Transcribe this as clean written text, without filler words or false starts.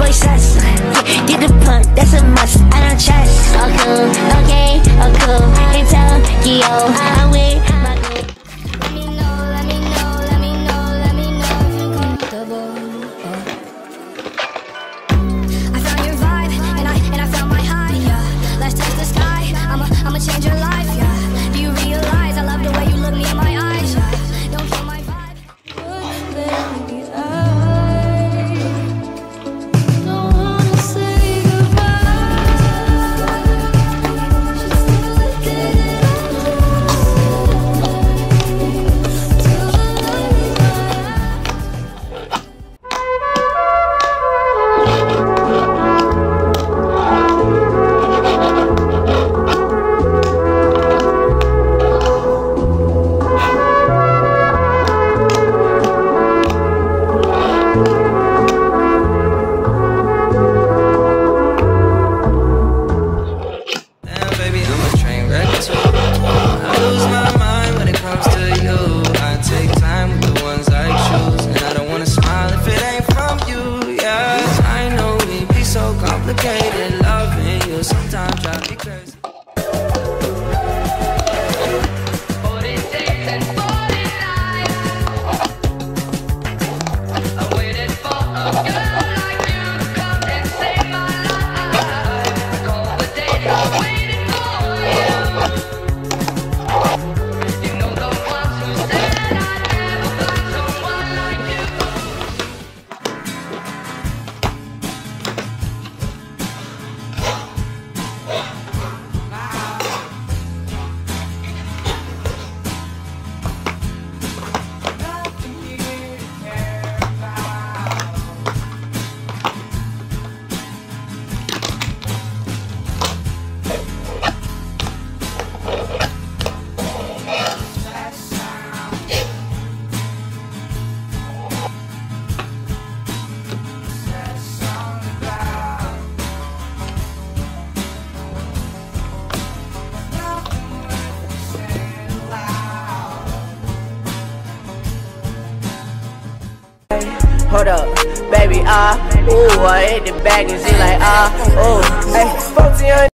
always sus. Get the pump, that's a must. I don't trust. Oh cool, okay, oh cool. In Tokyo, I'm with my group. Let me know, let me know, let me know, let me know if you're comfortable. I found your vibe, and I found my high, yeah. Let's touch the sky, I'ma change your life, yeah. Do you realize I love the way you look me in my eyes, yeah. Don't kill my vibe. Loving you sometimes drive me crazy. Hold up, baby, ooh, I hit the bag and she like, ooh, hey,